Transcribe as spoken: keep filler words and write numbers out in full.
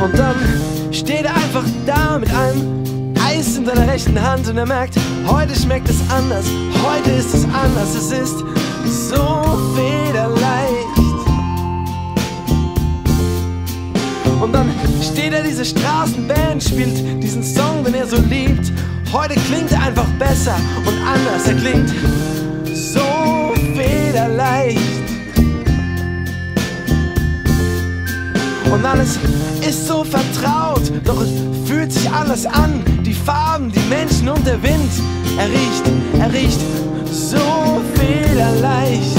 Und dann steht er einfach da mit einem Eis in seiner rechten Hand und er merkt, heute schmeckt es anders, heute ist es anders, es ist so federleicht. Und dann steht er, diese Straßenband spielt diesen Song, den er so liebt. Heute klingt er einfach besser und anders, er klingt so federleicht. Und alles ist so vertraut, doch es fühlt sich anders an. Die Farben, die Menschen und der Wind. Er riecht, er riecht so federleicht.